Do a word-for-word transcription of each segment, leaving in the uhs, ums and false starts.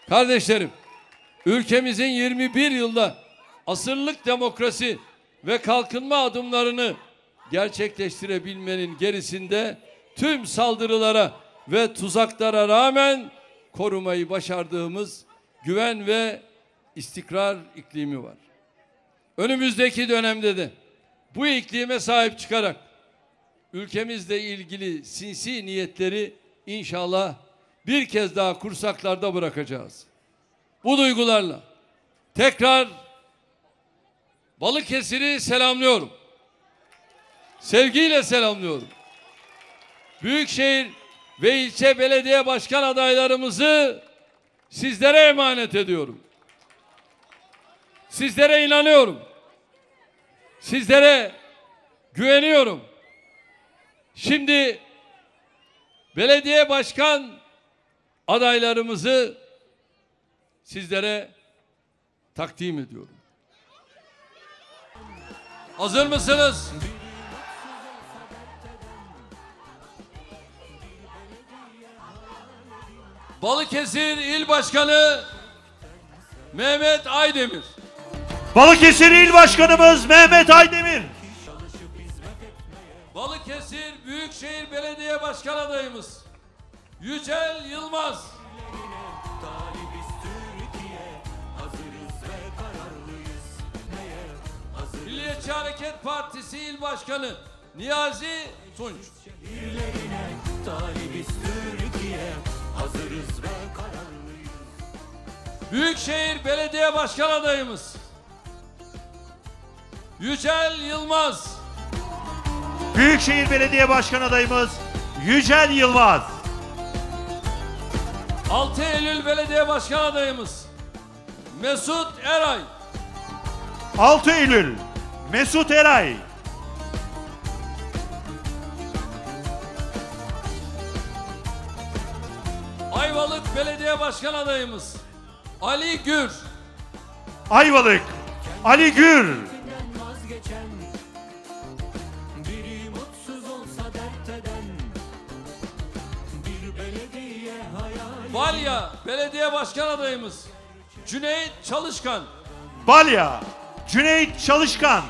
Kardeşlerim, ülkemizin yirmi bir yılda asırlık demokrasi ve kalkınma adımlarını gerçekleştirebilmenin gerisinde tüm saldırılara ve tuzaklara rağmen korumayı başardığımız güven ve istikrar iklimi var. Önümüzdeki dönemde de bu iklime sahip çıkarak ülkemizle ilgili sinsi niyetleri inşallah bir kez daha kursaklarda bırakacağız. Bu duygularla tekrar Balıkesir'i selamlıyorum. Sevgiyle selamlıyorum. Büyükşehir ve ilçe belediye başkan adaylarımızı sizlere emanet ediyorum. Sizlere inanıyorum. Sizlere güveniyorum. Şimdi belediye başkan adaylarımızı sizlere takdim ediyorum. Hazır mısınız? Balıkesir İl Başkanı Mehmet Aydemir. Balıkesir İl Başkanımız Mehmet Aydemir. Balıkesir Büyükşehir Belediye Başkan adayımız Yücel Yılmaz. Milliyetçi Hareket Partisi İl Başkanı Niyazi Tunç. Büyükşehir Belediye Başkan adayımız Yücel Yılmaz. Büyükşehir Belediye Başkan adayımız Yücel Yılmaz. altı Eylül Belediye Başkan adayımız Mesut Eray. altı Eylül Mesut Eray. Ayvalık Belediye Başkan adayımız Ali Gür. Ayvalık Ali Gür. Balya Belediye Başkan adayımız Cüneyt Çalışkan. Balya Cüneyt Çalışkan.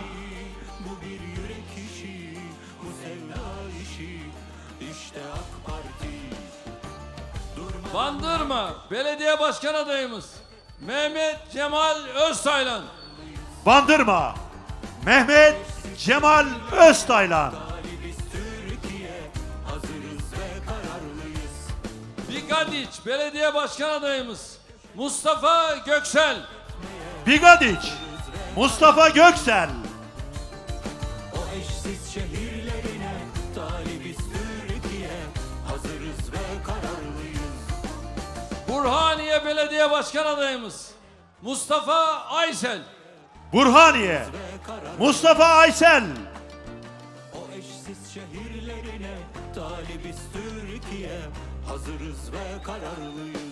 Bandırma Belediye Başkan adayımız Mehmet Cemal Öztaylan. Bandırma Mehmet Cemal Öztaylan. Bigadiç Belediye Başkan adayımız Mustafa Göksel. Bigadiç Mustafa Göksel. O eşsiz şehirlerine talibiz Türkiye, hazırız ve kararlıyız. Burhaniye Belediye Başkan adayımız Mustafa Aysel. Burhaniye Mustafa Aysel. O eşsiz şehirlerine talibiz Türkiye, hazırız ve kararlıyız.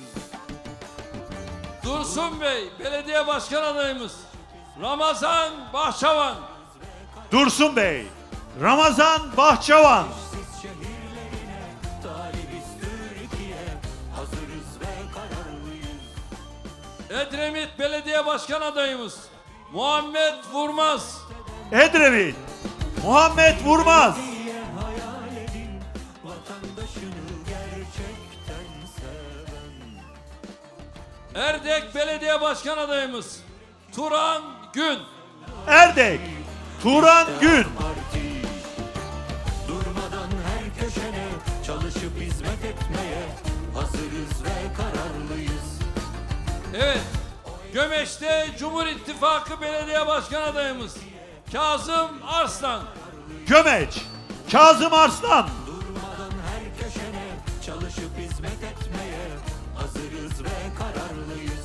Dursun Bey Belediye Başkan adayımız Ramazan Bahçavan. Dursun Bey Ramazan Bahçavan. Eşsiz şehirlerine talibiz Türkiye, hazırız ve kararlıyız. Edremit Belediye Başkan adayımız Muhammed Vurmaz. Edremit Muhammed Vurmaz. Hayal edin vatandaşını gerçekten seven. Erdek Belediye Başkan adayımız Turan Gün. Erdek Turan Gün. Parti durmadan her köşene çalışıp hizmet etmeye hazırız ve kararlıyız. Evet, Gömeç'te Cumhur İttifakı Belediye Başkan adayımız Kazım Arslan. Gömeç Kazım Arslan. Durmadan her köşene çalışıp hizmet etmeye hazırız ve kararlıyız.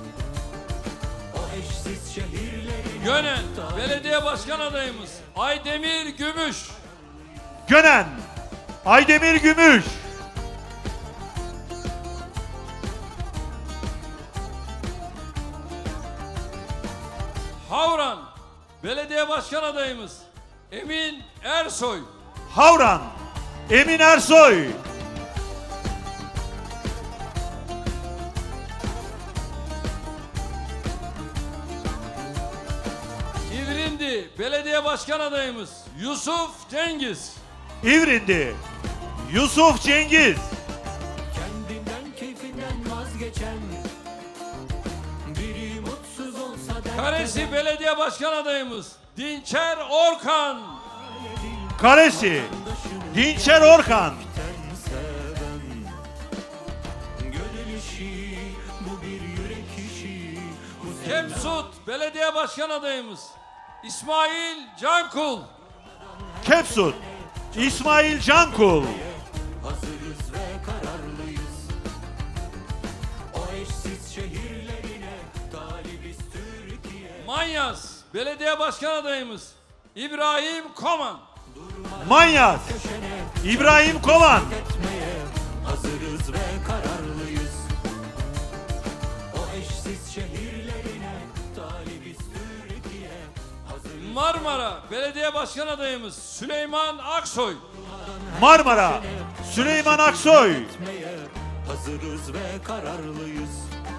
O eşsiz şehirleri Gönen Belediye Başkan adayımız Aydemir Gümüş. Gönen Aydemir Gümüş. Havran Belediye Başkan adayımız Emin Ersoy. Havran Emin Ersoy. İvrindi Belediye Başkan adayımız Yusuf Cengiz. İvrindi Yusuf Cengiz. Kendinden keyfinden vazgeçen, biri mutsuz olsa dert Karesi eden, Belediye Başkan adayımız Dinçer Orkan. Karesi Dinçer Orkan. seven. Gönül işi, bu bir yürek işi, bu sevda Kepsut Belediye Başkan adayımız İsmail Cankul. Kepsut İsmail Cankul. hazırız ve kararlıyız. O eşsiz şehirlerine talibiz Türkiye. Manyas Belediye Başkan adayımız İbrahim Koman. Manyas İbrahim Kovan. Etmeye hazırız ve kararlıyız. O eşsiz şehirlerine talibiz Türkiye. Hazırız Marmara Belediye Başkan adayımız Süleyman Aksoy. Marmara Süleyman Aksoy. etmeye hazırız ve kararlıyız.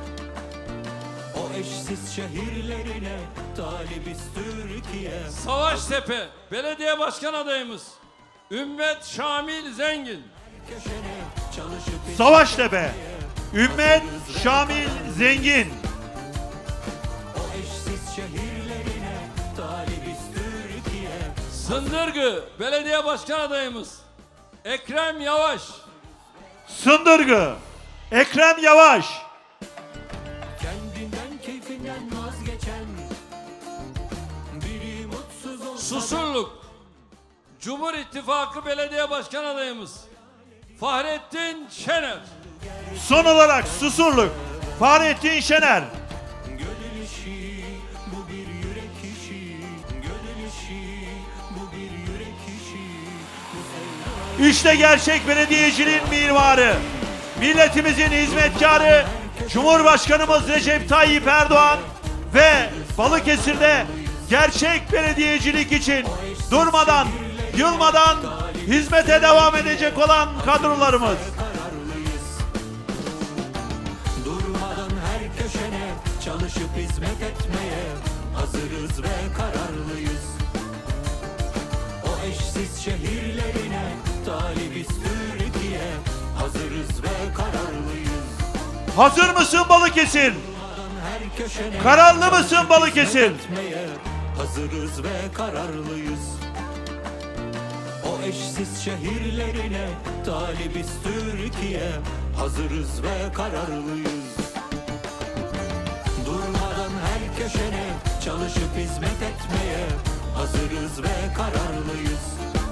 O eşsiz şehirlerine talibiz Türkiye. Savaştepe Belediye Başkan adayımız Ümmet Şamil Zengin. Köşene çalışıp Savaştepe Ümmet Şamil Zengin. o eşsiz şehirlerine talibiz Türkiye. Sındırgı Belediye Başkan adayımız Ekrem Yavaş. Sındırgı Ekrem Yavaş. Kendinden keyfinden vazgeçen, biri mutsuz olsa Susurluk Cumhur İttifakı Belediye Başkan adayımız Fahrettin Şener. Son olarak Susurluk Fahrettin Şener. gönül işi, bu bir yürek işi. Gönül işi, bu bir yürek işi. Bu sevda İşte gerçek belediyeciliğin mimarı, milletimizin hizmetkarı Cumhurbaşkanımız Recep Tayyip Erdoğan ve Balıkesir'de gerçek belediyecilik için durmadan, yılmadan hizmete devam edecek olan kadrolarımız. kararlıyız. Durmadan her köşene çalışıp hizmet etmeye hazırız ve kararlıyız. O eşsiz şehirlerine talibiz Türkiye. Hazırız ve kararlıyız. Hazır mısın Balıkesir? Her köşene Kararlı mısın Balıkesir? etmeye hazırız ve kararlıyız. O eşsiz şehirlerine talibiz Türkiye. Hazırız ve kararlıyız. Durmadan her köşene çalışıp hizmet etmeye hazırız ve kararlıyız.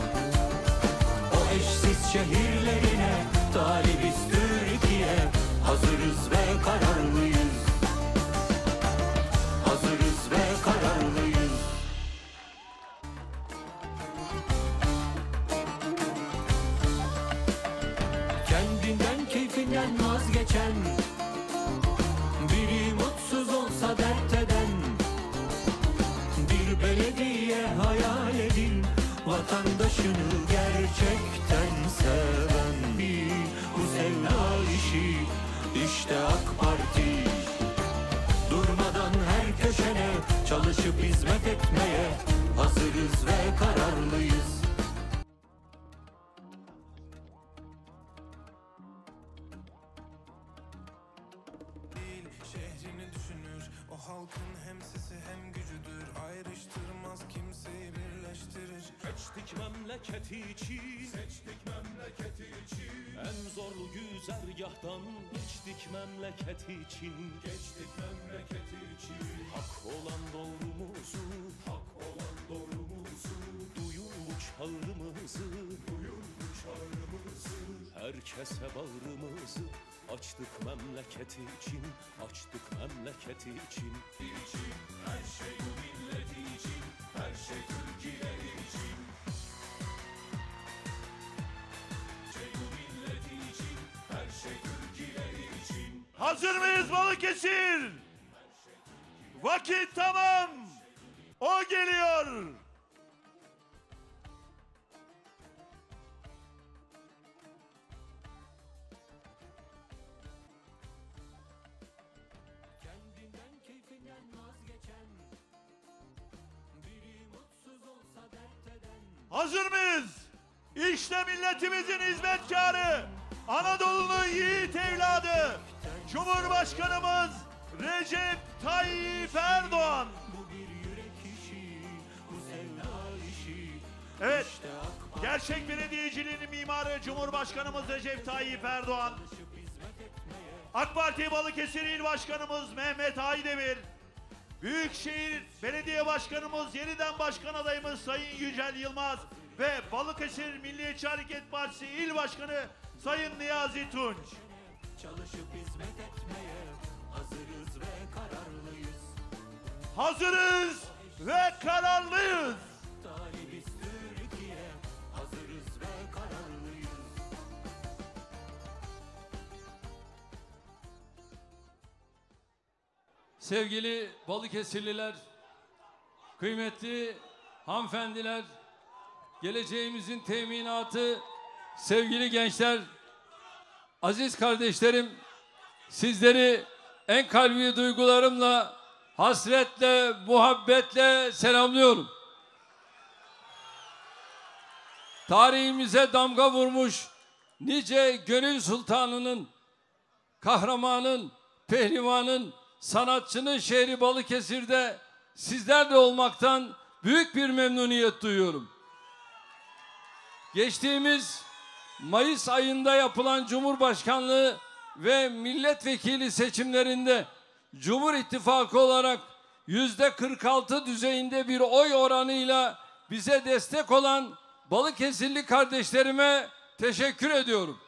O eşsiz şehirlerine talibiz Türkiye. Hazırız ve kararlıyız. Hazırız ve kararlıyız. Kendinden keyfinden vazgeçen, biri mutsuz olsa dert eden, bir belediye hayal edin, vatandaşını gerçekten seven. Bir bu sevda işi, işte AK Parti. Durmadan her köşene çalışıp hizmet etmeye hazırız ve kararlıyız. değil, şehrini düşünür. O halkın hem sesi hem gücüdür. Ayrıştırmaz kimseyi birleştirir. Seçtik memleketi için, seçtik memleketi için. En zorlu güzergahtan geçtik memleketi için, geçtik memleketi için. Hak olan doğrumuzu, hak olan doğrumuzu. Duyun bu çağrımızı, duyun bu çağrımızı. Herkese bağrımızı açtık memleketi için, açtık memleketi için. için. Her şey bu milleti için, her şey Türkiye için. Şey bu milleti için, her şey Türkiye için. Hazır mıyız Balıkesir? Vakit tamam. O geliyor. Kendinden keyfinden vazgeçen, biri mutsuz Hazır mıyız? İşte milletimizin hizmetkarı, Anadolu'nun yiğit evladı, Cumhurbaşkanımız Recep Tayyip Erdoğan. Evet, gerçek belediyeciliğin mimarı Cumhurbaşkanımız Recep Tayyip Erdoğan. AK Parti Balıkesir İl Başkanımız Mehmet Aydemir. Büyükşehir Belediye Başkanımız, yeniden başkan adayımız Sayın Yücel Yılmaz ve Balıkesir Milliyetçi Hareket Partisi İl Başkanı Sayın Niyazi Tunç. Çalışıp hizmet etmeye hazırız ve kararlıyız. Hazırız ve kararlıyız. Talibiz Türkiye, hazırız ve kararlıyız. Sevgili Balıkesirliler, kıymetli hanımefendiler, geleceğimizin teminatı, sevgili gençler, aziz kardeşlerim, sizleri en kalbi duygularımla, hasretle, muhabbetle selamlıyorum. Tarihimize damga vurmuş nice gönül sultanının, kahramanın, pehlivanın, sanatçının şehri Balıkesir'de sizlerle olmaktan büyük bir memnuniyet duyuyorum. Geçtiğimiz Mayıs ayında yapılan Cumhurbaşkanlığı ve milletvekili seçimlerinde Cumhur İttifakı olarak yüzde kırk altı düzeyinde bir oy oranıyla bize destek olan Balıkesirli kardeşlerime teşekkür ediyorum.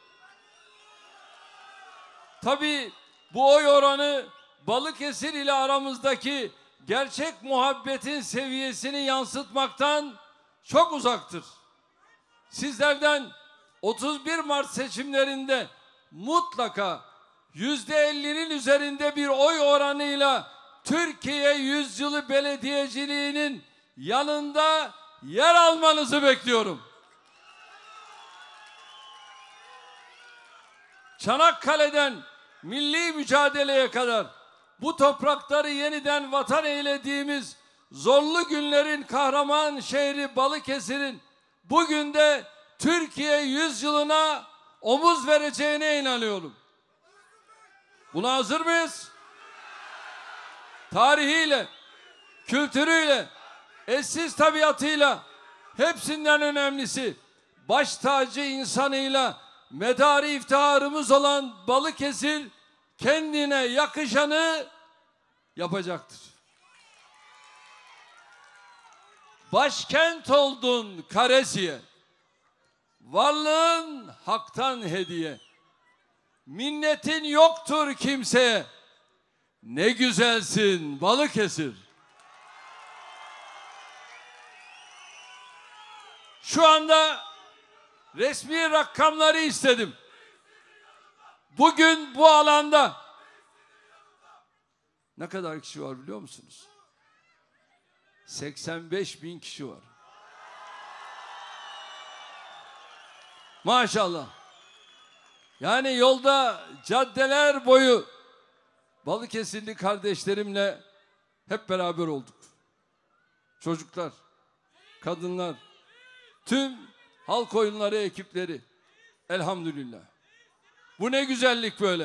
Tabii bu oy oranı Balıkesir ile aramızdaki gerçek muhabbetin seviyesini yansıtmaktan çok uzaktır. Sizlerden otuz bir Mart seçimlerinde mutlaka yüzde ellinin üzerinde bir oy oranıyla Türkiye Yüzyılı Belediyeciliğinin yanında yer almanızı bekliyorum. Çanakkale'den milli mücadeleye kadar bu toprakları yeniden vatan eylediğimiz zorlu günlerin kahraman şehri Balıkesir'in bugün de Türkiye yüzyılına omuz vereceğine inanıyorum. Buna hazır mıyız? Tarihiyle, kültürüyle, eşsiz tabiatıyla, hepsinden önemlisi baş tacı insanıyla medarı iftiharımız olan Balıkesir kendine yakışanı yapacaktır. Başkent oldun Karesiye, varlığın haktan hediye. Minnetin yoktur kimseye, ne güzelsin Balıkesir. Şu anda resmi rakamları istedim. Bugün bu alanda ne kadar kişi var biliyor musunuz? seksen beş bin kişi var. Maşallah. Yani yolda caddeler boyu Balıkesirli kardeşlerimle hep beraber olduk. Çocuklar, kadınlar, tüm halk oyunları ekipleri. Elhamdülillah. Bu ne güzellik böyle.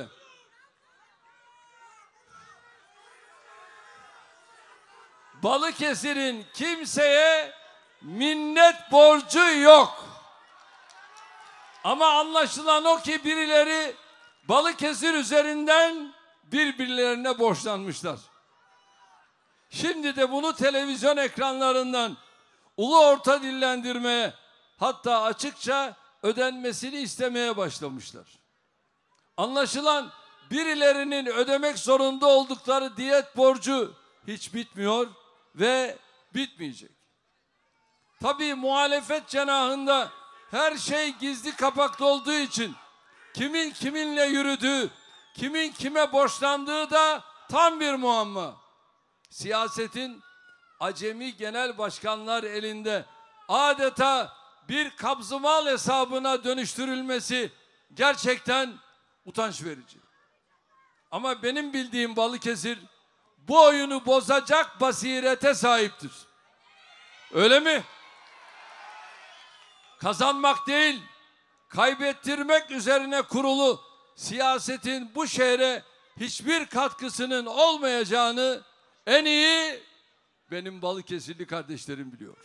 Balıkesir'in kimseye minnet borcu yok. Ama anlaşılan o ki birileri Balıkesir üzerinden birbirlerine borçlanmışlar. Şimdi de bunu televizyon ekranlarından ulu orta dillendirmeye, hatta açıkça ödenmesini istemeye başlamışlar. Anlaşılan birilerinin ödemek zorunda oldukları diyet borcu hiç bitmiyor ve bitmeyecek. Tabii muhalefet cenahında her şey gizli kapaklı olduğu için kimin kiminle yürüdüğü, kimin kime borçlandığı da tam bir muamma. Siyasetin acemi genel başkanlar elinde adeta bir kabzımal hesabına dönüştürülmesi gerçekten utanç verici. Ama benim bildiğim Balıkesir bu oyunu bozacak basirete sahiptir. Öyle mi? kazanmak değil, kaybettirmek üzerine kurulu siyasetin bu şehre hiçbir katkısının olmayacağını en iyi benim Balıkesirli kardeşlerim biliyor.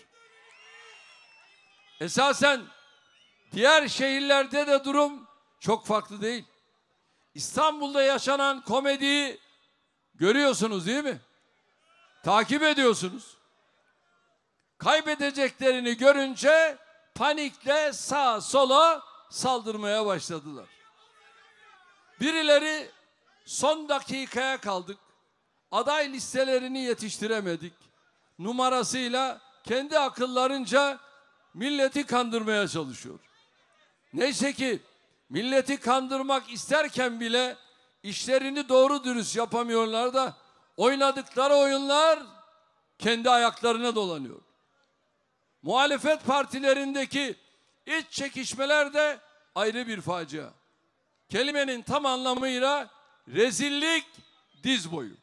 Esasen diğer şehirlerde de durum çok farklı değil. İstanbul'da yaşanan komediyi görüyorsunuz değil mi? Takip ediyorsunuz. Kaybedeceklerini görünce panikle sağa sola saldırmaya başladılar. Birileri son dakikaya kaldık, aday listelerini yetiştiremedik numarasıyla kendi akıllarınca milleti kandırmaya çalışıyor. Neyse ki milleti kandırmak isterken bile işlerini doğru dürüst yapamıyorlar da oynadıkları oyunlar kendi ayaklarına dolanıyor. Muhalefet partilerindeki iç çekişmeler de ayrı bir facia. Kelimenin tam anlamıyla rezillik diz boyu.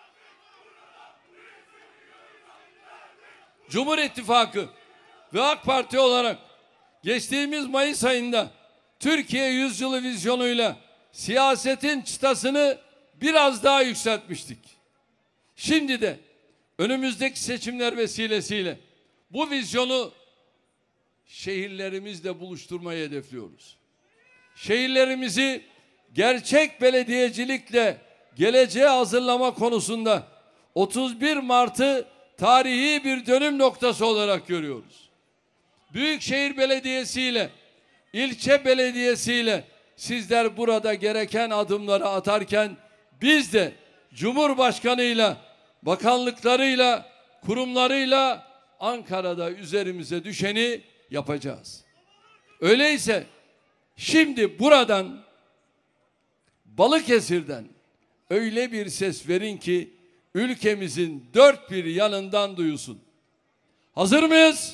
Cumhur İttifakı ve AK Parti olarak geçtiğimiz Mayıs ayında Türkiye yüzyılı vizyonuyla siyasetin çıtasını biraz daha yükseltmiştik. Şimdi de önümüzdeki seçimler vesilesiyle bu vizyonu şehirlerimizle buluşturmayı hedefliyoruz. Şehirlerimizi gerçek belediyecilikle geleceğe hazırlama konusunda otuz bir Mart'ı tarihi bir dönüm noktası olarak görüyoruz. Büyükşehir Belediyesi ile ilçe belediyesiyle sizler burada gereken adımları atarken biz de Cumhurbaşkanıyla, bakanlıklarıyla, kurumlarıyla Ankara'da üzerimize düşeni yapacağız. Öyleyse şimdi buradan Balıkesir'den öyle bir ses verin ki ülkemizin dört bir yanından duyulsun. Hazır mıyız?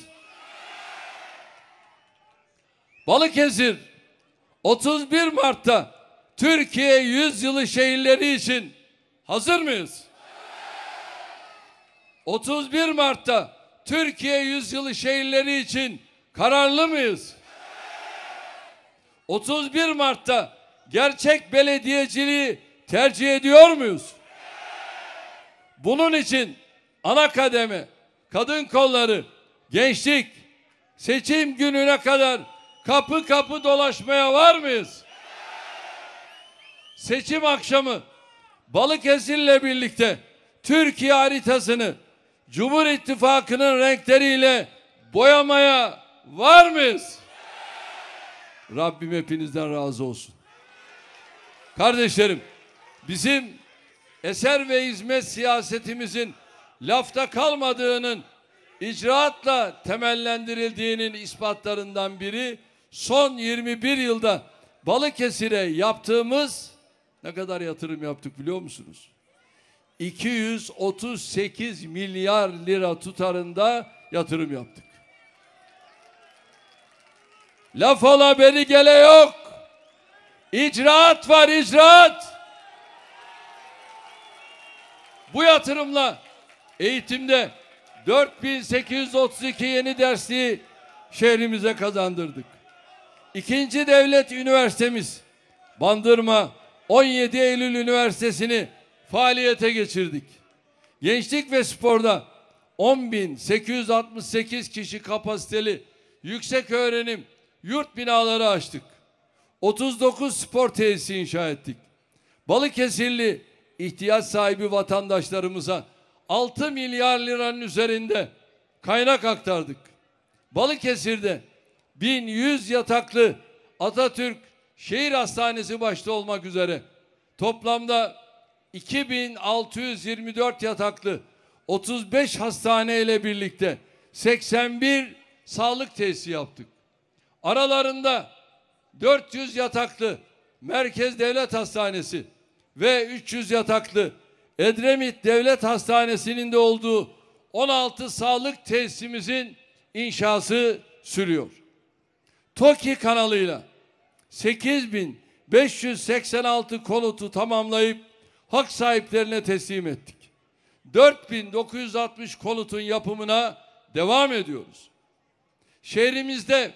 Balıkesir otuz bir Mart'ta Türkiye yüzyılı şehirleri için hazır mıyız? otuz bir Mart'ta Türkiye yüzyılı şehirleri için kararlı mıyız? otuz bir Mart'ta gerçek belediyeciliği tercih ediyor muyuz? Bunun için ana kademe, kadın kolları, gençlik seçim gününe kadar kapı kapı dolaşmaya var mıyız? Seçim akşamı Balıkesir'le birlikte Türkiye haritasını Cumhur İttifakı'nın renkleriyle boyamaya var mıyız? Rabbim hepinizden razı olsun. Kardeşlerim, bizim eser ve hizmet siyasetimizin lafta kalmadığının icraatla temellendirildiğinin ispatlarından biri son yirmi bir yılda Balıkesir'e yaptığımız ne kadar yatırım yaptık biliyor musunuz? iki yüz otuz sekiz milyar lira tutarında yatırım yaptık. Laf ola beri gele yok. İcraat var, icraat. Bu yatırımla eğitimde dört bin sekiz yüz otuz iki yeni dersliği şehrimize kazandırdık. İkinci devlet üniversitemiz Bandırma on yedi Eylül Üniversitesi'ni faaliyete geçirdik. Gençlik ve sporda on bin sekiz yüz altmış sekiz kişi kapasiteli yüksek öğrenim yurt binaları açtık. otuz dokuz spor tesisi inşa ettik. Balıkesirli ihtiyaç sahibi vatandaşlarımıza altı milyar liranın üzerinde kaynak aktardık. Balıkesir'de bin yüz yataklı Atatürk Şehir Hastanesi başta olmak üzere toplamda iki bin altı yüz yirmi dört yataklı otuz beş hastane ile birlikte seksen bir sağlık tesisi yaptık. Aralarında dört yüz yataklı Merkez Devlet Hastanesi ve üç yüz yataklı Edremit Devlet Hastanesi'nin de olduğu on altı sağlık tesisimizin inşası sürüyor. TOKİ kanalıyla sekiz bin beş yüz seksen altı konutu tamamlayıp hak sahiplerine teslim ettik. dört bin dokuz yüz altmış konutun yapımına devam ediyoruz. Şehrimizde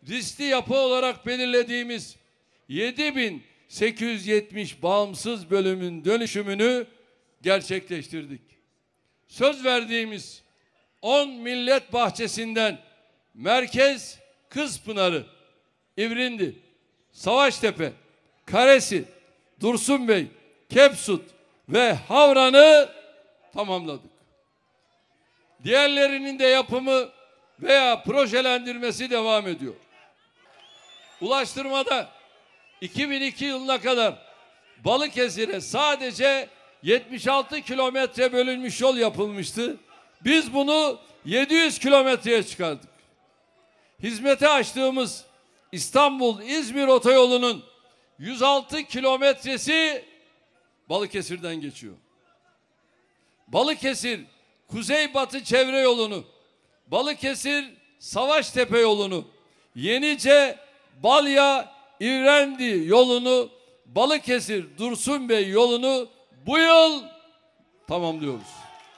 riskli yapı olarak belirlediğimiz yedi bin sekiz yüz yetmiş bağımsız bölümün dönüşümünü gerçekleştirdik. Söz verdiğimiz on millet bahçesinden Merkez Kızpınarı, İvrindi, Savaştepe, Karesi, Dursunbey, Kepsut ve Havran'ı tamamladık. Diğerlerinin de yapımı veya projelendirmesi devam ediyor. Ulaştırmada iki bin iki yılına kadar Balıkesir'e sadece yetmiş altı kilometre bölünmüş yol yapılmıştı. Biz bunu yedi yüz kilometreye çıkardık. Hizmete açtığımız İstanbul-İzmir otoyolunun yüz altı kilometresi Balıkesir'den geçiyor. Balıkesir Kuzeybatı çevre yolunu, Balıkesir Savaştepe yolunu, Yenice Balya İvrendi yolunu, Balıkesir Dursunbey yolunu bu yıl tamamlıyoruz.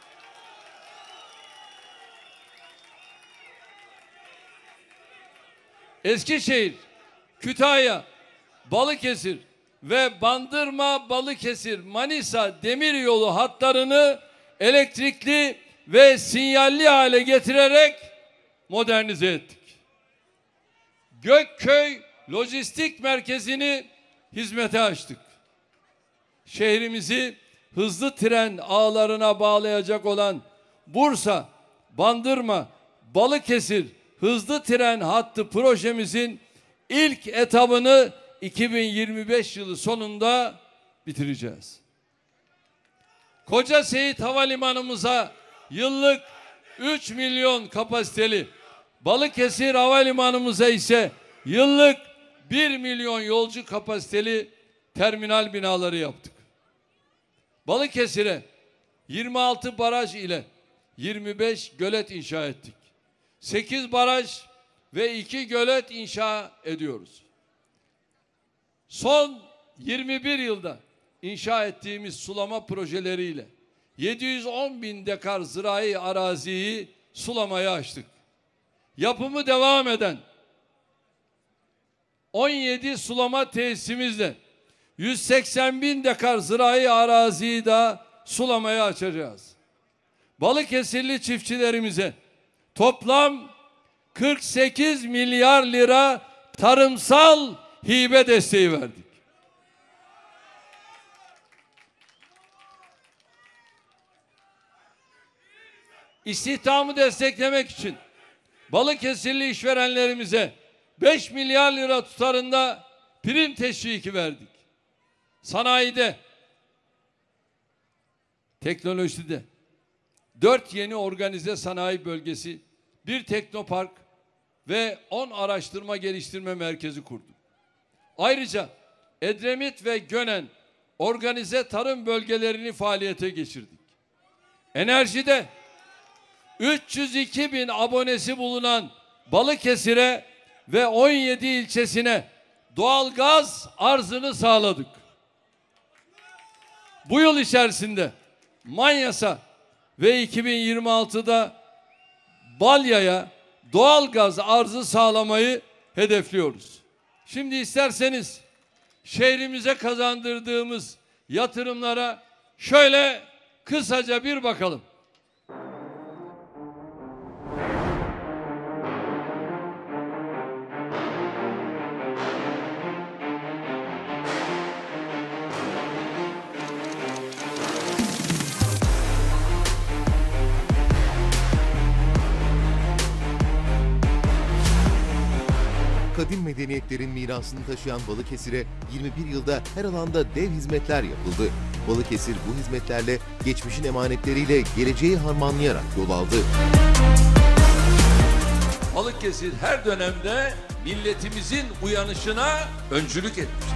Eskişehir, Kütahya, Balıkesir ve Bandırma, Balıkesir, Manisa demiryolu hatlarını elektrikli ve sinyalli hale getirerek modernize ettik. Gökköy Lojistik Merkezi'ni hizmete açtık. Şehrimizi hızlı tren ağlarına bağlayacak olan Bursa, Bandırma, Balıkesir hızlı tren hattı projemizin ilk etabını iki bin yirmi beş yılı sonunda bitireceğiz. Koca Seyit Havalimanımıza yıllık üç milyon kapasiteli, Balıkesir Havalimanımıza ise yıllık bir milyon yolcu kapasiteli terminal binaları yaptık. Balıkesir'e yirmi altı baraj ile yirmi beş gölet inşa ettik. sekiz baraj ve iki gölet inşa ediyoruz. Son yirmi bir yılda inşa ettiğimiz sulama projeleriyle yedi yüz on bin dekar zirai araziyi sulamaya açtık. Yapımı devam eden on yedi sulama tesisimizle yüz seksen bin dekar zirai araziyi da sulamaya açacağız. Balıkesirli çiftçilerimize toplam kırk sekiz milyar lira tarımsal hibe desteği verdik. İstihdamı desteklemek için Balıkesirli işverenlerimize beş milyar lira tutarında prim teşviki verdik. Sanayide, teknolojide dört yeni organize sanayi bölgesi, bir teknopark ve on araştırma geliştirme merkezi kurduk. Ayrıca Edremit ve Gönen organize tarım bölgelerini faaliyete geçirdik. Enerjide üç yüz iki bin abonesi bulunan Balıkesir'e ve on yedi ilçesine doğalgaz arzını sağladık. Bu yıl içerisinde Manyas'a ve iki bin yirmi altıda Balya'ya doğalgaz arzı sağlamayı hedefliyoruz. Şimdi isterseniz şehrimize kazandırdığımız yatırımlara şöyle kısaca bir bakalım. Kadim medeniyetlerin mirasını taşıyan Balıkesir'e yirmi bir yılda her alanda dev hizmetler yapıldı. Balıkesir bu hizmetlerle geçmişin emanetleriyle geleceği harmanlayarak yol aldı. Balıkesir her dönemde milletimizin uyanışına öncülük etmiştir.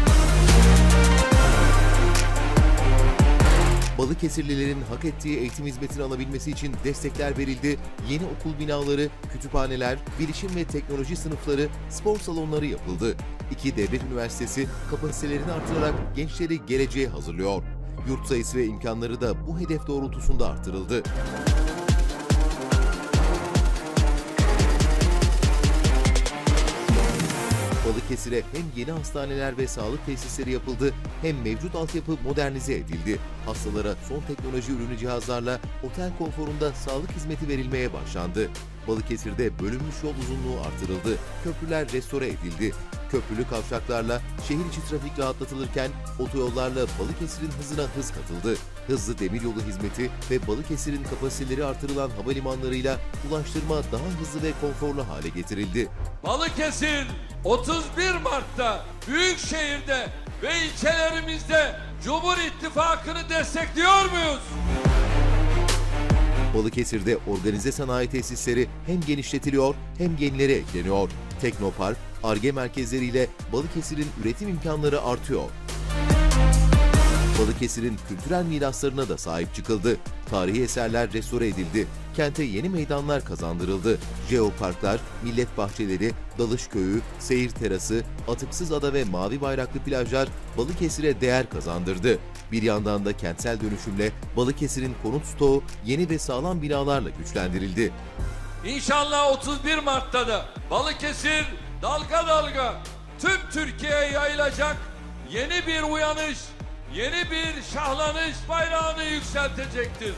Balıkesirlilerin hak ettiği eğitim hizmetini alabilmesi için destekler verildi. Yeni okul binaları, kütüphaneler, bilişim ve teknoloji sınıfları, spor salonları yapıldı. İki devlet üniversitesi kapasitelerini artırarak gençleri geleceğe hazırlıyor. Yurt sayısı ve imkanları da bu hedef doğrultusunda artırıldı. Balıkesir'e hem yeni hastaneler ve sağlık tesisleri yapıldı hem mevcut altyapı modernize edildi. Hastalara son teknoloji ürünü cihazlarla otel konforunda sağlık hizmeti verilmeye başlandı. Balıkesir'de bölünmüş yol uzunluğu artırıldı, köprüler restore edildi. Köprülü kavşaklarla şehir içi trafik rahatlatılırken otoyollarla Balıkesir'in hızına hız katıldı. Hızlı demiryolu hizmeti ve Balıkesir'in kapasiteleri artırılan havalimanlarıyla ulaştırma daha hızlı ve konforlu hale getirildi. Balıkesir otuz bir Mart'ta Büyükşehir'de ve ilçelerimizde Cumhur İttifakı'nı destekliyor muyuz? Balıkesir'de organize sanayi tesisleri hem genişletiliyor hem yenilere ekleniyor. Teknopark, Ar-Ge merkezleriyle Balıkesir'in üretim imkanları artıyor. Balıkesir'in kültürel miraslarına da sahip çıkıldı. Tarihi eserler restore edildi. Kente yeni meydanlar kazandırıldı. Jeoparklar, millet bahçeleri, dalış köyü, seyir terası, atıksız ada ve mavi bayraklı plajlar Balıkesir'e değer kazandırdı. Bir yandan da kentsel dönüşümle Balıkesir'in konut stoğu yeni ve sağlam binalarla güçlendirildi. İnşallah otuz bir Mart'ta da Balıkesir dalga dalga tüm Türkiye'ye yayılacak yeni bir uyanış, yeni bir şahlanış bayrağını yükseltecektir.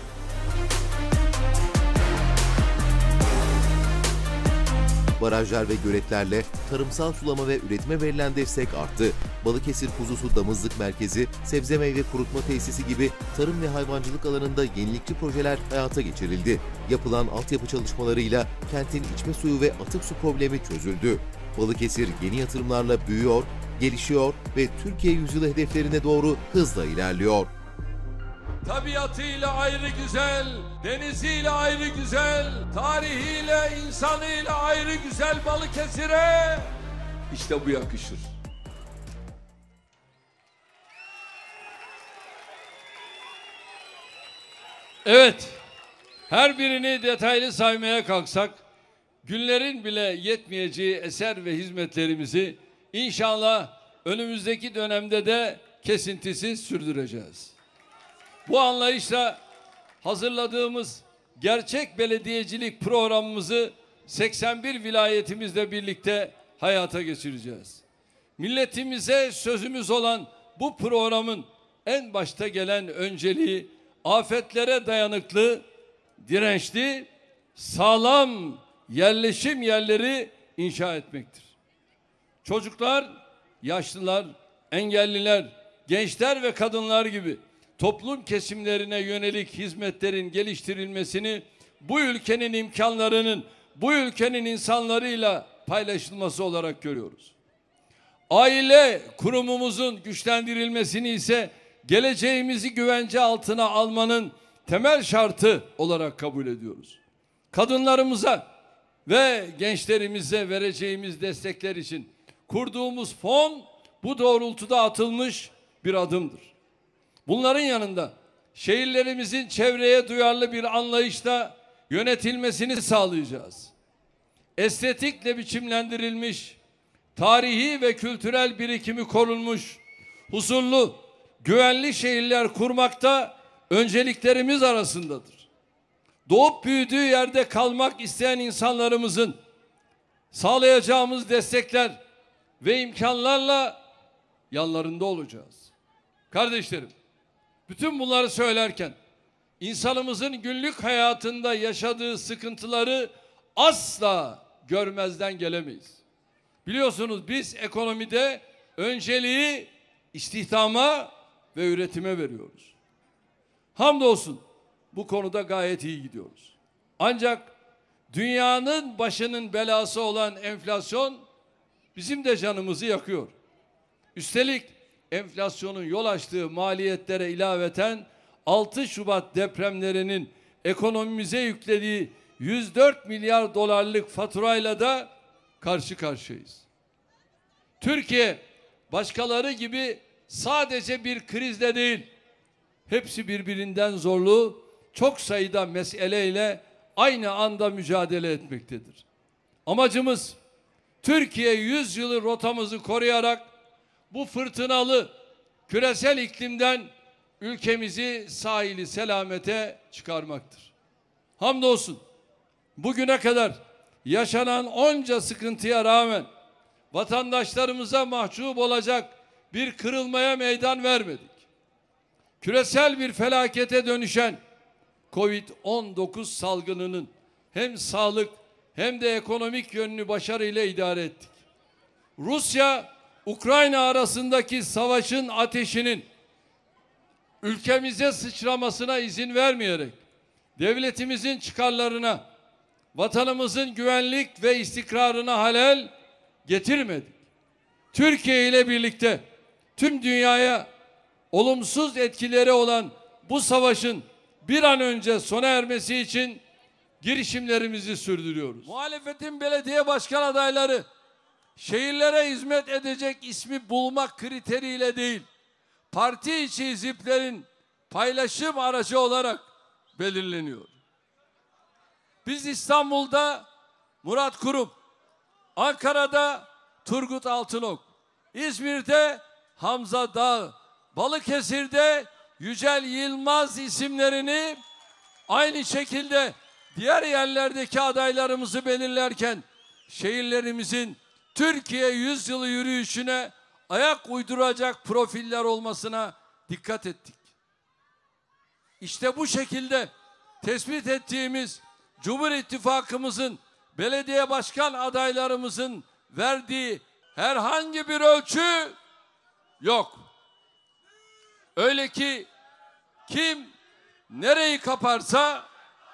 Barajlar ve göletlerle tarımsal sulama ve üretime verilen destek arttı. Balıkesir Kuzusu Damızlık Merkezi, sebze meyve kurutma tesisi gibi tarım ve hayvancılık alanında yenilikçi projeler hayata geçirildi. Yapılan altyapı çalışmalarıyla kentin içme suyu ve atık su problemi çözüldü. Balıkesir yeni yatırımlarla büyüyor, gelişiyor ve Türkiye yüzyılı hedeflerine doğru hızla ilerliyor. Tabiatıyla ayrı güzel, deniziyle ayrı güzel, tarihiyle, insanıyla ayrı güzel Balıkesir'e işte bu yakışır. Evet, her birini detaylı saymaya kalksak, günlerin bile yetmeyeceği eser ve hizmetlerimizi inşallah önümüzdeki dönemde de kesintisiz sürdüreceğiz. Bu anlayışla hazırladığımız gerçek belediyecilik programımızı seksen bir vilayetimizle birlikte hayata geçireceğiz. Milletimize sözümüz olan bu programın en başta gelen önceliği afetlere dayanıklı, dirençli, sağlam yerleşim yerleri inşa etmektir. Çocuklar, yaşlılar, engelliler, gençler ve kadınlar gibi toplum kesimlerine yönelik hizmetlerin geliştirilmesini bu ülkenin imkanlarının bu ülkenin insanlarıyla paylaşılması olarak görüyoruz. Aile kurumumuzun güçlendirilmesini ise geleceğimizi güvence altına almanın temel şartı olarak kabul ediyoruz. Kadınlarımıza ve gençlerimize vereceğimiz destekler için kurduğumuz fon bu doğrultuda atılmış bir adımdır. Bunların yanında şehirlerimizin çevreye duyarlı bir anlayışla yönetilmesini sağlayacağız. Estetikle biçimlendirilmiş, tarihi ve kültürel birikimi korunmuş, huzurlu, güvenli şehirler kurmakta önceliklerimiz arasındadır. Doğup büyüdüğü yerde kalmak isteyen insanlarımızın sağlayacağımız destekler ve imkanlarla yanlarında olacağız. Kardeşlerim, bütün bunları söylerken insanımızın günlük hayatında yaşadığı sıkıntıları asla görmezden gelemeyiz. Biliyorsunuz biz ekonomide önceliği istihdama ve üretime veriyoruz. Hamdolsun bu konuda gayet iyi gidiyoruz. Ancak dünyanın başının belası olan enflasyon bizim de canımızı yakıyor. Üstelik enflasyonun yol açtığı maliyetlere ilaveten altı Şubat depremlerinin ekonomimize yüklediği yüz dört milyar dolarlık faturayla da karşı karşıyayız. Türkiye başkaları gibi sadece bir krizle değil, hepsi birbirinden zorlu, çok sayıda meseleyle aynı anda mücadele etmektedir. Amacımız Türkiye yüzyılı rotamızı koruyarak bu fırtınalı küresel iklimden ülkemizi sahili selamete çıkarmaktır. Hamdolsun bugüne kadar yaşanan onca sıkıntıya rağmen vatandaşlarımıza mahcup olacak bir kırılmaya meydan vermedik. Küresel bir felakete dönüşen Covid on dokuz salgınının hem sağlık hem de ekonomik yönünü başarıyla idare ettik. Rusya, Ukrayna arasındaki savaşın ateşinin ülkemize sıçramasına izin vermeyerek devletimizin çıkarlarına, vatanımızın güvenlik ve istikrarına halel getirmedik. Türkiye ile birlikte tüm dünyaya olumsuz etkileri olan bu savaşın bir an önce sona ermesi için girişimlerimizi sürdürüyoruz. Muhalefetin belediye başkan adayları şehirlere hizmet edecek ismi bulmak kriteriyle değil, parti içi hiziplerin paylaşım aracı olarak belirleniyor. Biz İstanbul'da Murat Kurum, Ankara'da Turgut Altınok, İzmir'de Hamza Dağ, Balıkesir'de Yücel Yılmaz isimlerini, aynı şekilde diğer yerlerdeki adaylarımızı belirlerken şehirlerimizin Türkiye Yüzyılı yürüyüşüne ayak uyduracak profiller olmasına dikkat ettik. İşte bu şekilde tespit ettiğimiz Cumhur İttifakımızın belediye başkan adaylarımızın verdiği herhangi bir ölçü yok. Öyle ki kim nereyi kaparsa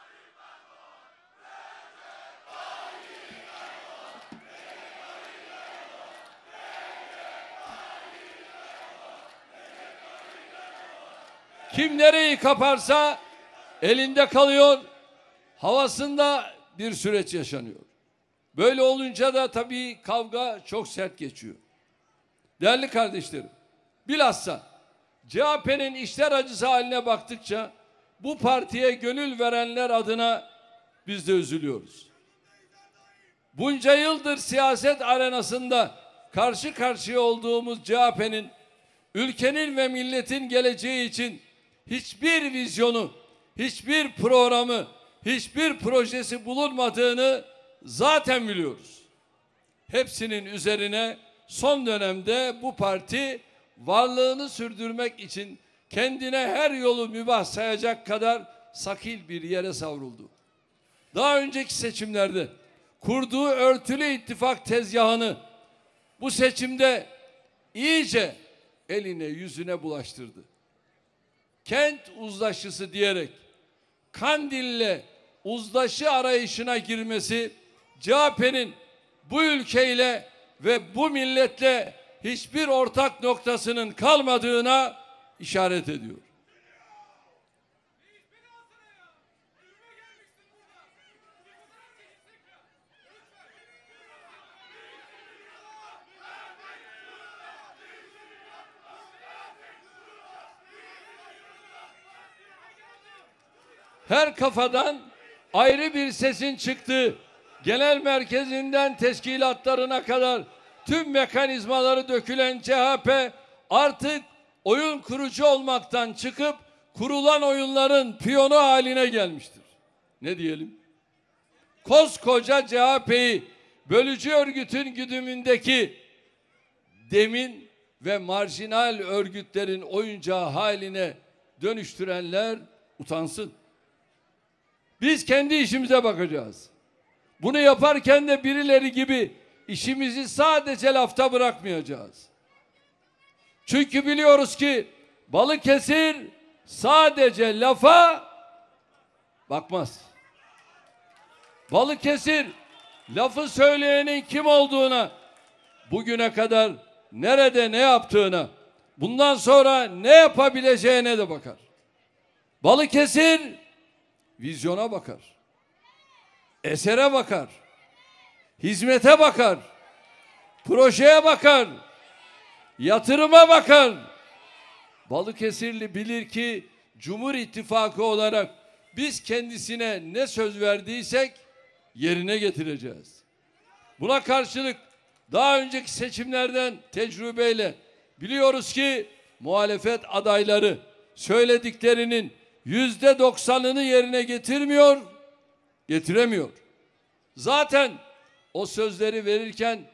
kim nereyi kaparsa elinde kalıyor, havasında bir süreç yaşanıyor. Böyle olunca da tabii kavga çok sert geçiyor. Değerli kardeşlerim, bilhassa C H P'nin işler acısı haline baktıkça bu partiye gönül verenler adına biz de üzülüyoruz. Bunca yıldır siyaset arenasında karşı karşıya olduğumuz C H P'nin ülkenin ve milletin geleceği için hiçbir vizyonu, hiçbir programı, hiçbir projesi bulunmadığını zaten biliyoruz. Hepsinin üzerine son dönemde bu parti varlığını sürdürmek için kendine her yolu mübah sayacak kadar sakil bir yere savruldu. Daha önceki seçimlerde kurduğu örtülü ittifak tezgahını bu seçimde iyice eline yüzüne bulaştırdı. Kent uzlaşısı diyerek Kandil'le uzlaşı arayışına girmesi C H P'nin bu ülkeyle ve bu milletle hiçbir ortak noktasının kalmadığına işaret ediyor. Her kafadan ayrı bir sesin çıktığı, genel merkezinden teşkilatlarına kadar tüm mekanizmaları dökülen C H P artık oyun kurucu olmaktan çıkıp kurulan oyunların piyonu haline gelmiştir. Ne diyelim? Koskoca C H P'yi bölücü örgütün güdümündeki demin ve marjinal örgütlerin oyuncağı haline dönüştürenler utansın. Biz kendi işimize bakacağız. Bunu yaparken de birileri gibi işimizi sadece lafta bırakmayacağız. Çünkü biliyoruz ki Balıkesir sadece lafa bakmaz. Balıkesir lafı söyleyenin kim olduğuna, bugüne kadar nerede ne yaptığına, bundan sonra ne yapabileceğine de bakar. Balıkesir vizyona bakar. Esere bakar. Hizmete bakar. Projeye bakar. Yatırıma bakar. Balıkesirli bilir ki Cumhur İttifakı olarak biz kendisine ne söz verdiysek yerine getireceğiz. Buna karşılık daha önceki seçimlerden tecrübeyle biliyoruz ki muhalefet adayları söylediklerinin yüzde doksanını yerine getirmiyor, getiremiyor. Zaten o sözleri verirken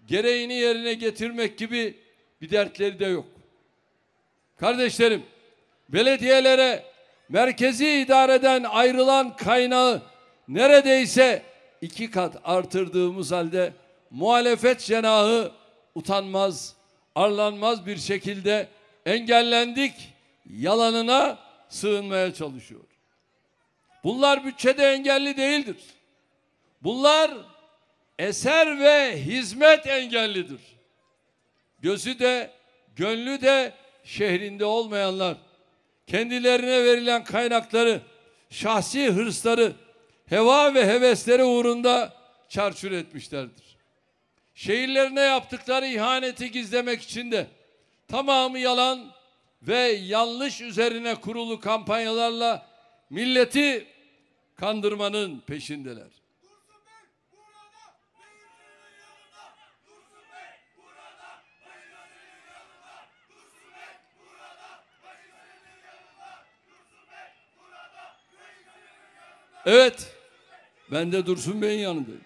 gereğini yerine getirmek gibi bir dertleri de yok. Kardeşlerim, belediyelere merkezi idareden ayrılan kaynağı neredeyse iki kat artırdığımız halde muhalefet cenahı utanmaz, arlanmaz bir şekilde engellendik yalanına sığınmaya çalışıyor. Bunlar bütçede engelli değildir. Bunlar eser ve hizmet engellidir. Gözü de gönlü de şehrinde olmayanlar kendilerine verilen kaynakları, şahsi hırsları, heva ve hevesleri uğrunda çarçur etmişlerdir. Şehirlerine yaptıkları ihaneti gizlemek için de tamamı yalan ve yanlış üzerine kurulu kampanyalarla milleti kandırmanın peşindeler. Evet, ben de Dursun Bey'in yanındayım.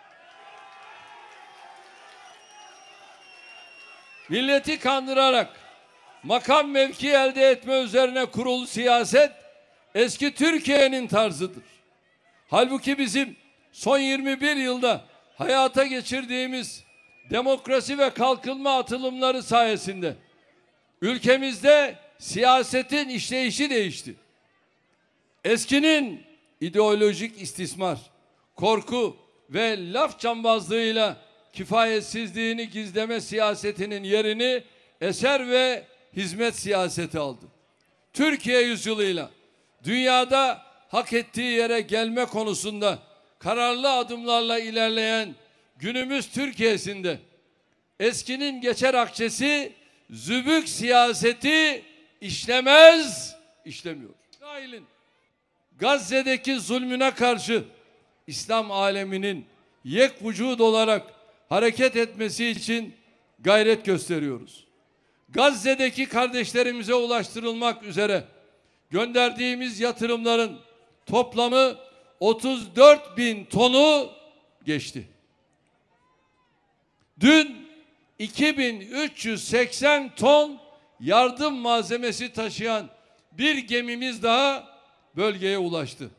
Milleti kandırarak makam mevki elde etme üzerine kurulu siyaset eski Türkiye'nin tarzıdır. Halbuki bizim son yirmi bir yılda hayata geçirdiğimiz demokrasi ve kalkınma atılımları sayesinde ülkemizde siyasetin işleyişi değişti. Eskinin ideolojik istismar, korku ve laf cambazlığıyla kifayetsizliğini gizleme siyasetinin yerini eser ve hizmet siyaseti aldı. Türkiye yüzyılıyla dünyada hak ettiği yere gelme konusunda kararlı adımlarla ilerleyen günümüz Türkiye'sinde eskinin geçer akçesi zübük siyaseti işlemez, işlemiyor. İsrail'in Gazze'deki zulmüne karşı İslam aleminin yek vücud olarak hareket etmesi için gayret gösteriyoruz. Gazze'deki kardeşlerimize ulaştırılmak üzere gönderdiğimiz yatırımların toplamı otuz dört bin tonu geçti. Dün iki bin üç yüz seksen ton yardım malzemesi taşıyan bir gemimiz daha bölgeye ulaştı.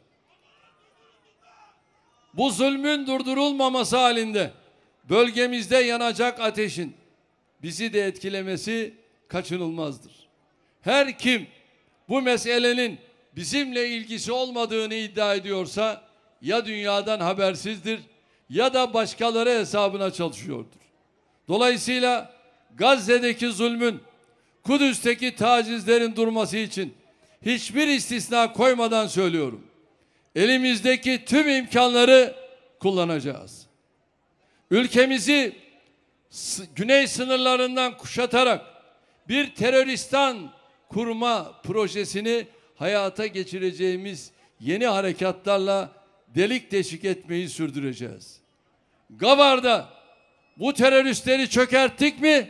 Bu zulmün durdurulmaması halinde bölgemizde yanacak ateşin bizi de etkilemesi kaçınılmazdır. Her kim bu meselenin bizimle ilgisi olmadığını iddia ediyorsa ya dünyadan habersizdir ya da başkaları hesabına çalışıyordur. Dolayısıyla Gazze'deki zulmün, Kudüs'teki tacizlerin durması için hiçbir istisna koymadan söylüyorum. Elimizdeki tüm imkanları kullanacağız. Ülkemizi güney sınırlarından kuşatarak bir teröristan kurma projesini hayata geçireceğimiz yeni harekatlarla delik deşik etmeyi sürdüreceğiz. Gavar'da bu teröristleri çökerttik mi?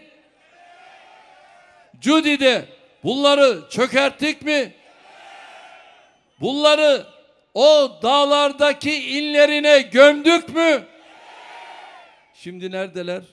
Cudi'de bunları çökerttik mi? Bunları o dağlardaki inlerine gömdük mü? Şimdi neredeler?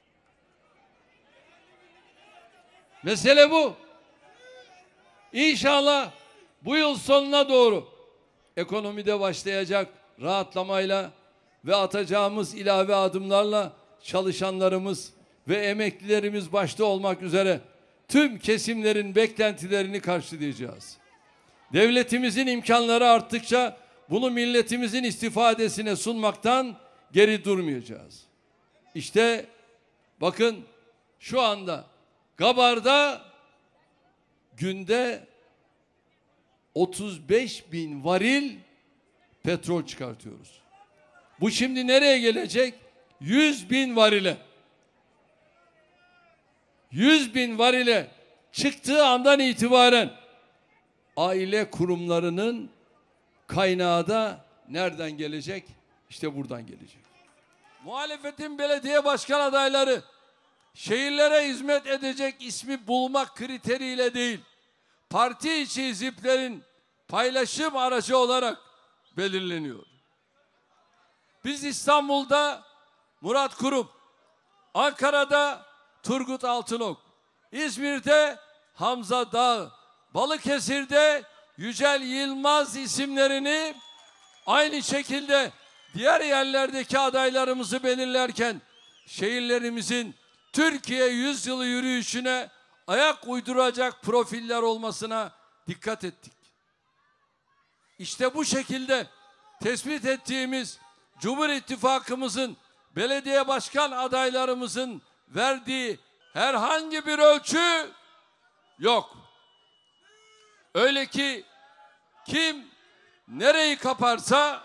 Mesele bu. İnşallah bu yıl sonuna doğru ekonomide başlayacak rahatlamayla ve atacağımız ilave adımlarla çalışanlarımız ve emeklilerimiz başta olmak üzere tüm kesimlerin beklentilerini karşılayacağız. Devletimizin imkanları arttıkça bunu milletimizin istifadesine sunmaktan geri durmayacağız. İşte bakın şu anda Gabar'da günde otuz beş bin varil petrol çıkartıyoruz. Bu şimdi nereye gelecek? yüz bin varile. yüz bin varile çıktığı andan itibaren aile kurumlarının kaynağı da nereden gelecek? İşte buradan gelecek. Muhalefetin belediye başkan adayları şehirlere hizmet edecek ismi bulmak kriteriyle değil, parti içi hiziplerin paylaşım aracı olarak belirleniyor. Biz İstanbul'da Murat Kurum, Ankara'da Turgut Altınok, İzmir'de Hamza Dağ, Balıkesir'de Yücel Yılmaz isimlerini, aynı şekilde diğer yerlerdeki adaylarımızı belirlerken şehirlerimizin Türkiye Yüzyılı yürüyüşüne ayak uyduracak profiller olmasına dikkat ettik. İşte bu şekilde tespit ettiğimiz Cumhur İttifakımızın belediye başkan adaylarımızın verdiği herhangi bir ölçü yok. Öyle ki kim nereyi kaparsa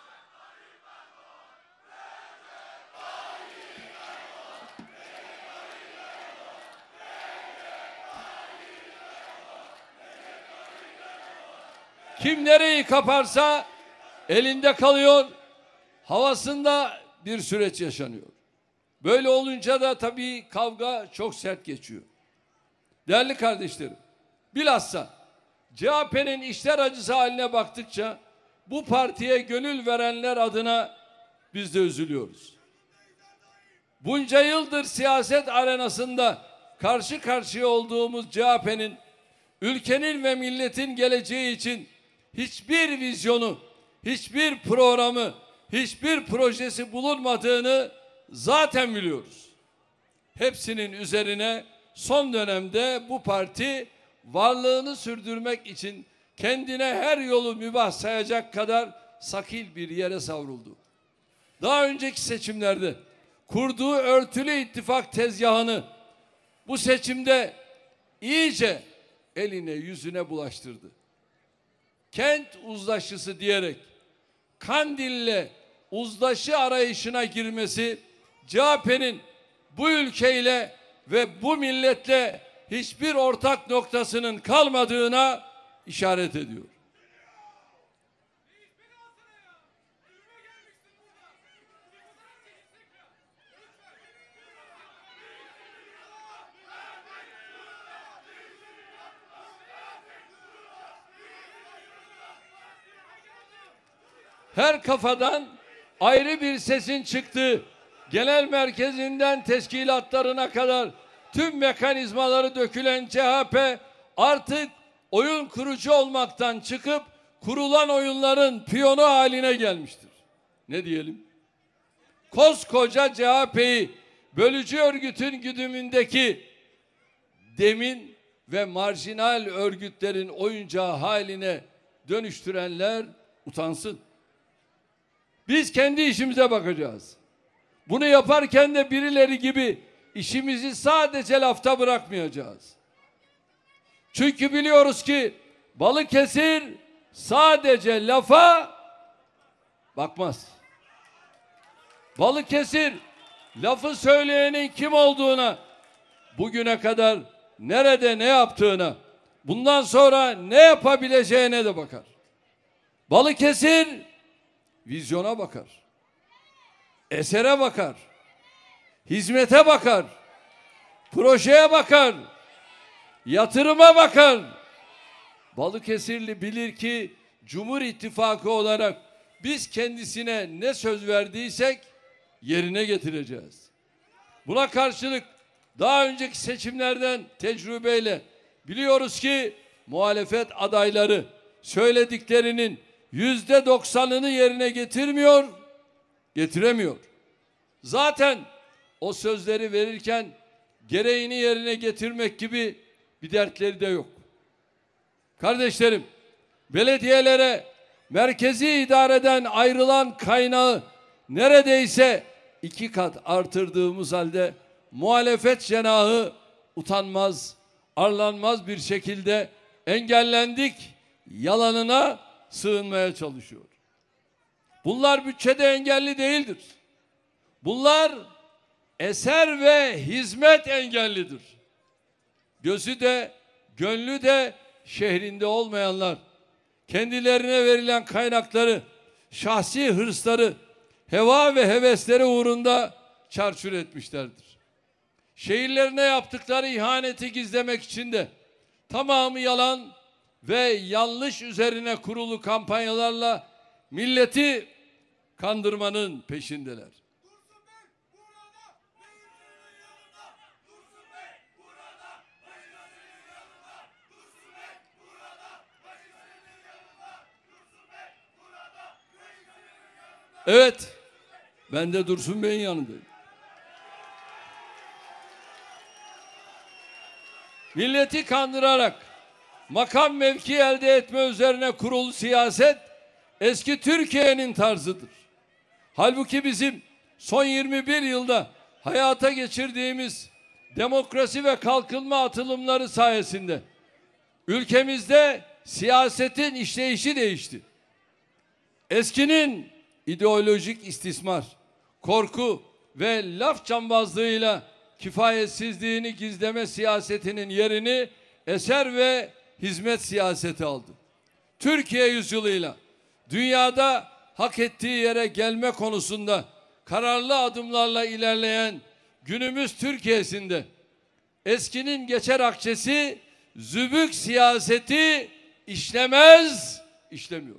kim nereyi kaparsa elinde kalıyor, havasında bir süreç yaşanıyor. Böyle olunca da tabii kavga çok sert geçiyor. Değerli kardeşlerim, bilhassa C H P'nin işler acısı haline baktıkça bu partiye gönül verenler adına biz de üzülüyoruz. Bunca yıldır siyaset arenasında karşı karşıya olduğumuz C H P'nin ülkenin ve milletin geleceği için hiçbir vizyonu, hiçbir programı, hiçbir projesi bulunmadığını zaten biliyoruz. Hepsinin üzerine son dönemde bu parti varlığını sürdürmek için kendine her yolu mübah sayacak kadar sakil bir yere savruldu. Daha önceki seçimlerde kurduğu örtülü ittifak tezgahını bu seçimde iyice eline yüzüne bulaştırdı. Kent uzlaşısı diyerek Kandil'le uzlaşı arayışına girmesi C H P'nin bu ülkeyle ve bu milletle hiçbir ortak noktasının kalmadığına işaret ediyor. Her kafadan ayrı bir sesin çıktığı, genel merkezinden teşkilatlarına kadar tüm mekanizmaları dökülen C H P artık oyun kurucu olmaktan çıkıp kurulan oyunların piyonu haline gelmiştir. Ne diyelim? Koskoca C H P'yi bölücü örgütün güdümündeki demin ve marjinal örgütlerin oyuncağı haline dönüştürenler utansın. Biz kendi işimize bakacağız. Bunu yaparken de birileri gibi işimizi sadece lafta bırakmayacağız. Çünkü biliyoruz ki Balıkesir sadece lafa bakmaz. Balıkesir lafı söyleyenin kim olduğuna, bugüne kadar nerede ne yaptığına, bundan sonra ne yapabileceğine de bakar. Balıkesir vizyona bakar. Esere bakar. Hizmete bakar. Projeye bakar. Yatırıma bakar. Balıkesirli bilir ki Cumhur İttifakı olarak biz kendisine ne söz verdiysek yerine getireceğiz. Buna karşılık daha önceki seçimlerden tecrübeyle biliyoruz ki muhalefet adayları söylediklerinin yüzde doksanını yerine getirmiyor, getiremiyor. Zaten o sözleri verirken gereğini yerine getirmek gibi bir dertleri de yok. Kardeşlerim, belediyelere merkezi idareden ayrılan kaynağı neredeyse iki kat artırdığımız halde muhalefet cenahı utanmaz, arlanmaz bir şekilde engellendik yalanına sığınmaya çalışıyor. Bunlar bütçede engelli değildir. Bunlar eser ve hizmet engellidir. Gözü de gönlü de şehrinde olmayanlar kendilerine verilen kaynakları, şahsi hırsları, heva ve hevesleri uğrunda çarçur etmişlerdir. Şehirlerine yaptıkları ihaneti gizlemek için de tamamı yalan ve yanlış üzerine kurulu kampanyalarla milleti kandırmanın peşindeler. Evet, ben de Dursun Bey'in yanındayım. Milleti kandırarak makam mevki elde etme üzerine kurulu siyaset eski Türkiye'nin tarzıdır. Halbuki bizim son yirmi bir yılda hayata geçirdiğimiz demokrasi ve kalkınma atılımları sayesinde ülkemizde siyasetin işleyişi değişti. Eskinin ideolojik istismar, korku ve laf cambazlığıyla kifayetsizliğini gizleme siyasetinin yerini eser ve hizmet siyaseti aldı. Türkiye yüzyılıyla dünyada hak ettiği yere gelme konusunda kararlı adımlarla ilerleyen günümüz Türkiye'sinde eskinin geçer akçesi zübük siyaseti işlemez, işlemiyor.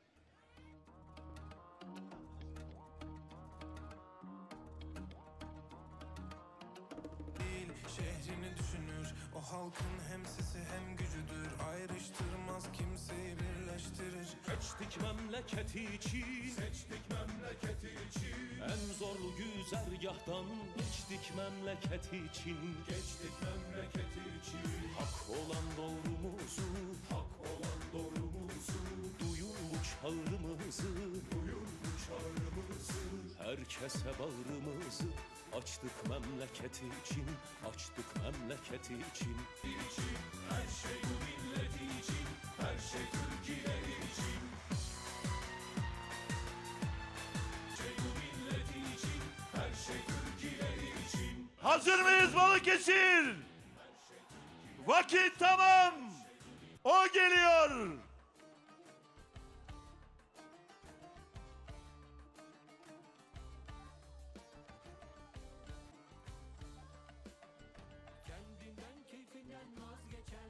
Şehrini düşünür, o halkın hem sesi hem gücüdür. Ayrıştırmaz kimseyi birleştirir. Seçtik memleketi için, Seçtik memleketi için, en zorlu güzergahtan geçtik memleketi için. geçtik memleketi için. Hak olan doğrumuzu, Hak olan doğrumuzu, duyun bu çağrımızı. duyun bu çağrımızı. Herkese bağrımızı açtık memleketi için, açtık memleketi için. için, her şey bu milleti için, her şey Türkiye'leri için. Şey bu milleti için, her şey Türkiye'leri için. Hazır mıyız Balıkesir? Vakit tamam. O geliyor. Kendinden keyfinden vazgeçen,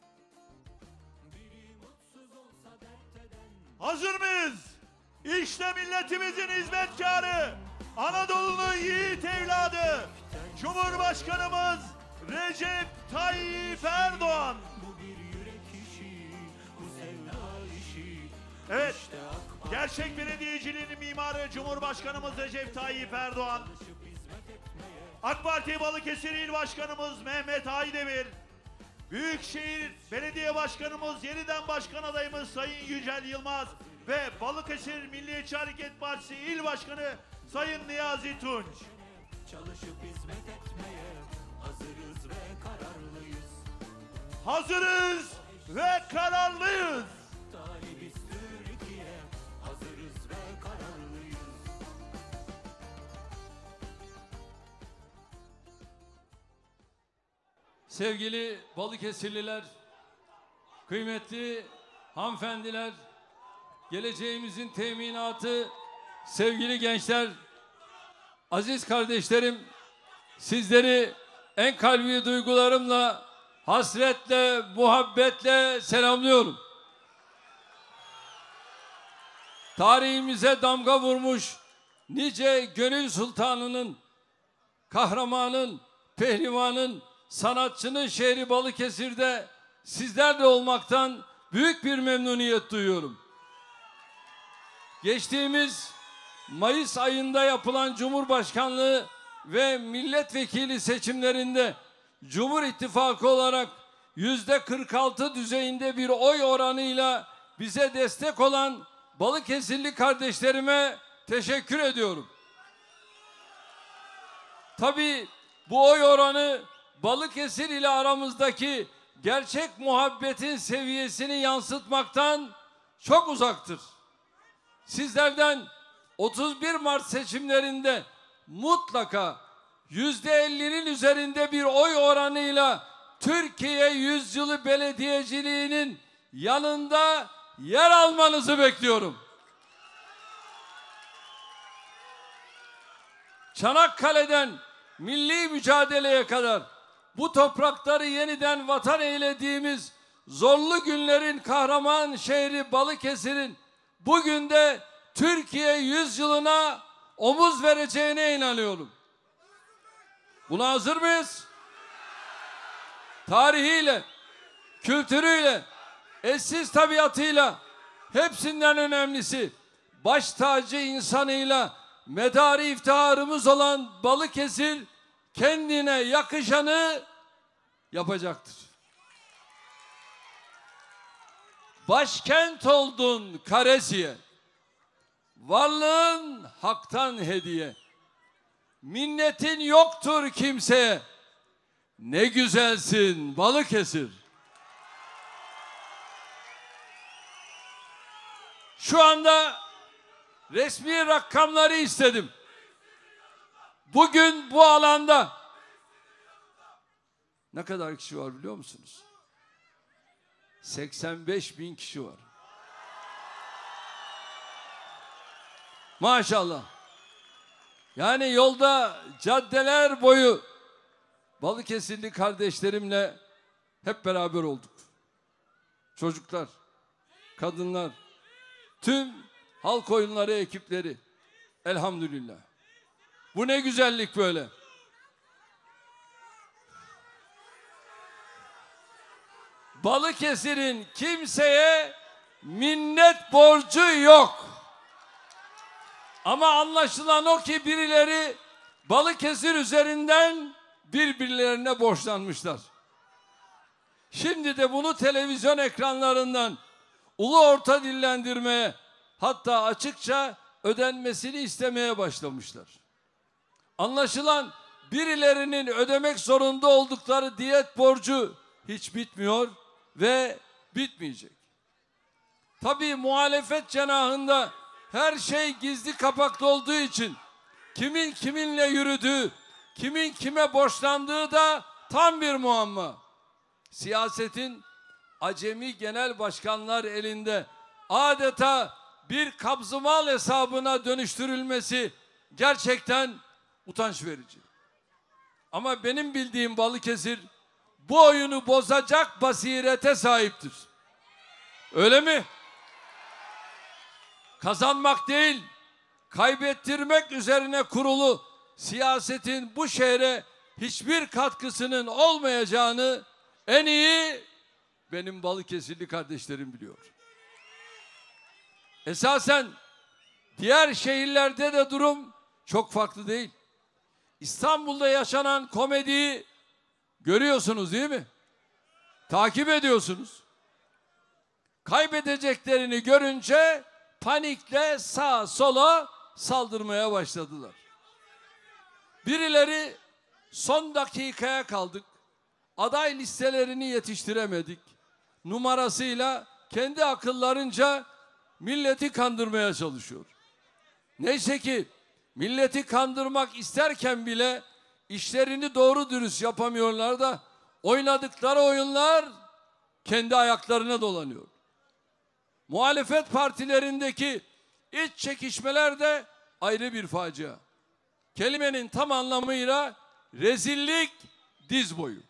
biri mutsuz olsa dert eden. Hazır mıyız? İşte milletimizin hizmetkarı, Anadolu'nun yiğit evladı, Cumhurbaşkanımız Recep Tayyip Erdoğan. Bu bir yürek işi, bu sevda işi. Evet, gerçek belediyeciliğin mimarı Cumhurbaşkanımız Recep Tayyip Erdoğan. AK Parti Balıkesir İl Başkanımız Mehmet Aydemir. Büyükşehir Belediye Başkanımız, yeniden başkan adayımız Sayın Yücel Yılmaz ve Balıkesir Milliyetçi Hareket Partisi İl Başkanı Sayın Niyazi Tunç. Çalışıp hizmet etmeye hazırız ve kararlıyız. Hazırız ve kararlıyız. Talibiz Türkiye, hazırız ve kararlıyız. Sevgili Balıkesirliler, kıymetli hanımefendiler, geleceğimizin teminatı, sevgili gençler, aziz kardeşlerim, sizleri en kalbi duygularımla, hasretle, muhabbetle selamlıyorum. Tarihimize damga vurmuş nice gönül sultanının, kahramanın, pehlivanın, sanatçının şehri Balıkesir'de sizlerle olmaktan büyük bir memnuniyet duyuyorum. Geçtiğimiz Mayıs ayında yapılan Cumhurbaşkanlığı ve milletvekili seçimlerinde Cumhur İttifakı olarak yüzde kırk altı düzeyinde bir oy oranıyla bize destek olan Balıkesirli kardeşlerime teşekkür ediyorum. Tabii bu oy oranı Balıkesir ile aramızdaki gerçek muhabbetin seviyesini yansıtmaktan çok uzaktır. Sizlerden otuz bir Mart seçimlerinde mutlaka yüzde ellinin üzerinde bir oy oranıyla Türkiye Yüzyılı Belediyeciliğinin yanında yer almanızı bekliyorum. Çanakkale'den milli mücadeleye kadar bu toprakları yeniden vatan eylediğimiz zorlu günlerin kahraman şehri Balıkesir'in bugün de Türkiye yüzyılına omuz vereceğine inanıyorum. Buna hazır mıyız? Tarihiyle, kültürüyle, eşsiz tabiatıyla, hepsinden önemlisi baş tacı insanıyla medarı iftiharımız olan Balıkesir kendine yakışanı yapacaktır. Başkent oldun Karesiye, varlığın haktan hediye. Minnetin yoktur kimseye, ne güzelsin Balıkesir. Şu anda resmi rakamları istedim. Bugün bu alanda ne kadar kişi var biliyor musunuz? seksen beş bin kişi var. Maşallah. Yani yolda caddeler boyu Balıkesirli kardeşlerimle hep beraber olduk. Çocuklar, kadınlar, tüm halk oyunları ekipleri. Elhamdülillah. Bu ne güzellik böyle. Balıkesir'in kimseye minnet borcu yok. Ama anlaşılan o ki birileri Balıkesir üzerinden birbirlerine borçlanmışlar. Şimdi de bunu televizyon ekranlarından ulu orta dillendirmeye, hatta açıkça ödenmesini istemeye başlamışlar. Anlaşılan birilerinin ödemek zorunda oldukları diyet borcu hiç bitmiyor ve bitmeyecek. Tabii muhalefet cenahında her şey gizli kapaklı olduğu için kimin kiminle yürüdüğü, kimin kime borçlandığı da tam bir muamma. Siyasetin acemi genel başkanlar elinde adeta bir kabzımal hesabına dönüştürülmesi gerçekten utanç verici. Ama benim bildiğim Balıkesir bu oyunu bozacak basirete sahiptir. Öyle mi? Kazanmak değil, kaybettirmek üzerine kurulu siyasetin bu şehre hiçbir katkısının olmayacağını en iyi benim Balıkesirli kardeşlerim biliyor. Esasen diğer şehirlerde de durum çok farklı değil. İstanbul'da yaşanan komediyi görüyorsunuz değil mi? Takip ediyorsunuz. Kaybedeceklerini görünce panikle sağa sola saldırmaya başladılar. Birileri son dakikaya kaldık, aday listelerini yetiştiremedik numarasıyla kendi akıllarınca milleti kandırmaya çalışıyor. Neyse ki milleti kandırmak isterken bile işlerini doğru dürüst yapamıyorlar da oynadıkları oyunlar kendi ayaklarına dolanıyor. Muhalefet partilerindeki iç çekişmeler de ayrı bir facia. Kelimenin tam anlamıyla rezillik diz boyu.